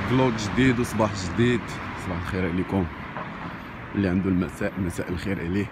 فلوق جديد وصباح جديد. صباح الخير عليكم، اللي عنده المساء مساء الخير عليه.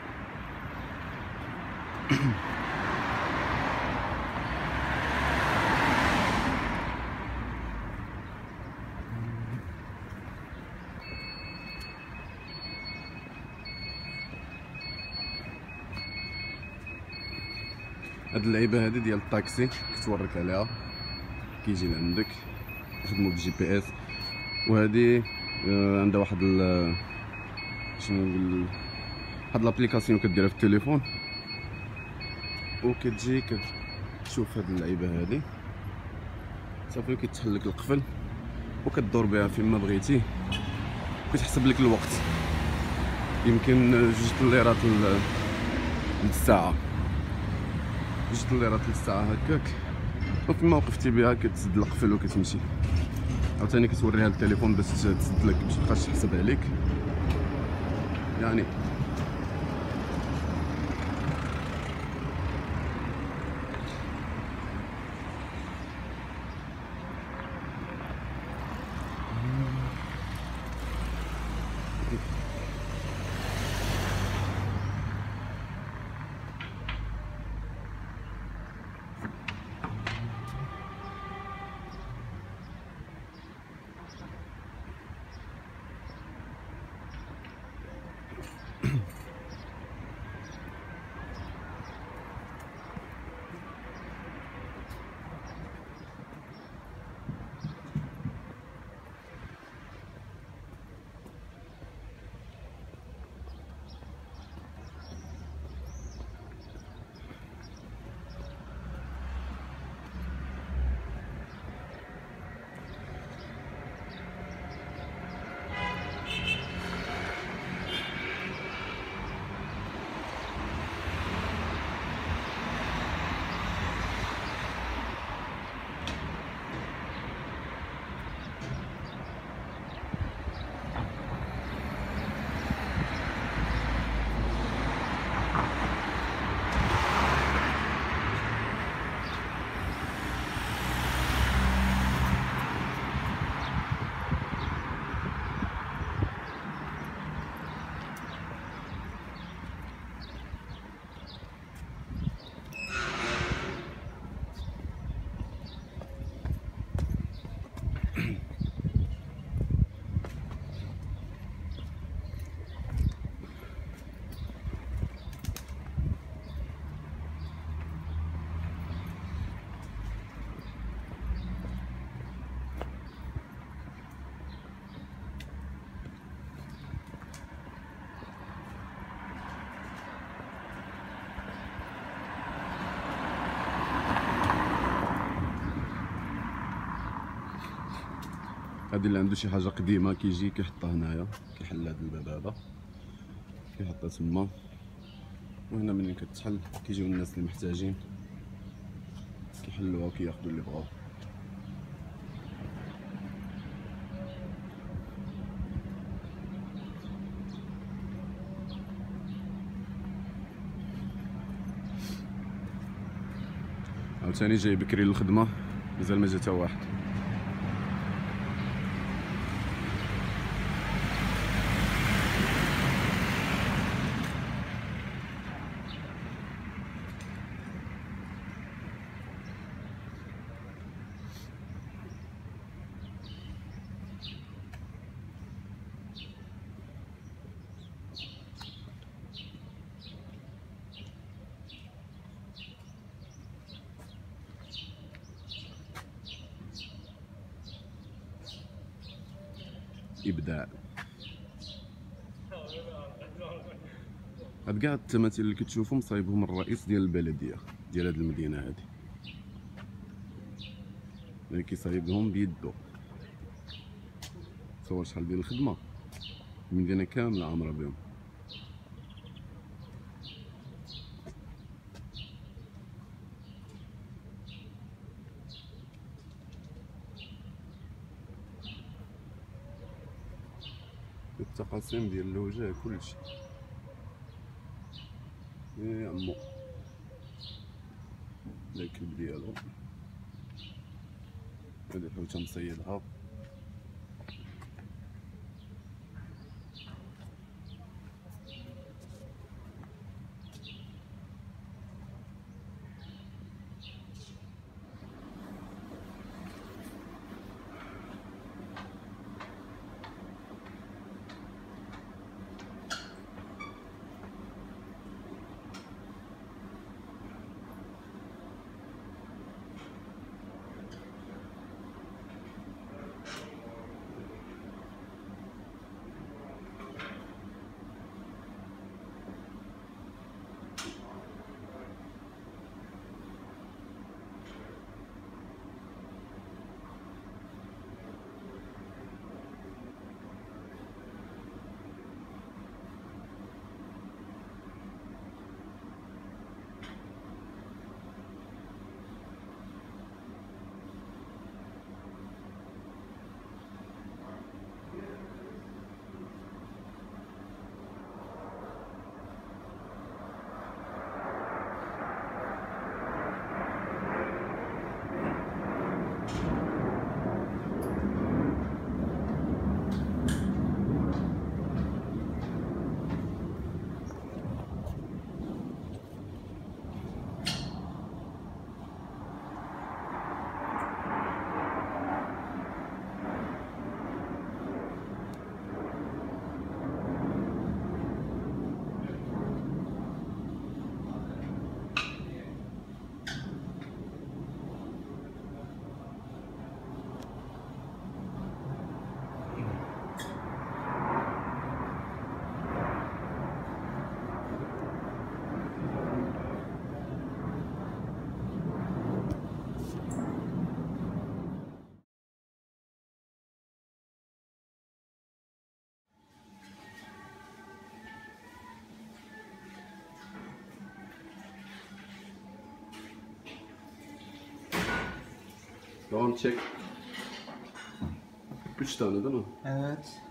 هاد اللعيبه هادي ديال الطاكسي كتورك عليها، كيجي لعندك يخدموا بالجي بي اس. وهادي عندها واحد شنو نقول، واحد لابليكاسيون كديرها في التليفون وكتجيك تشوف هاد اللعيبه هادي صافي، كيتحل لك القفل وكدور بها فيما بغيتي وكتحسب لك الوقت. يمكن 2 ليرات للساعه، 2 ليرات للساعه هكاك. وفيما وقفتي بها كتسد القفل وكتمشي. عاوتاني كتوريها للتليفون باش تسد لك، باش متبقاش تحسب عليك يعني. هادي اللي عنده شي حاجه قديمه كيجي كيحطها هنايا، كيحل هاد الباب هذا كيحطها تما. وهنا منين كتحل كيجيو الناس اللي محتاجين كيحلوها وكياخدوا اللي بغاو. عاوتاني جاي بكري للخدمه، مازال ما جا حتى واحد. ابداع. هاد كاع التماثيل اللي كتشوفهم صايبهم الرئيس ديال البلديه ديال هاد المدينه هادي، اللي كيصايبهم بيدو. تصور شحال ديال الخدمه، المدينه كامله عامره بهم. التقاسيم ديال الوجه كلشي. يا عمو الكلب ديالو، هادي الحوته مصيدها. Tamam çek. 3 tane değil mi? Evet.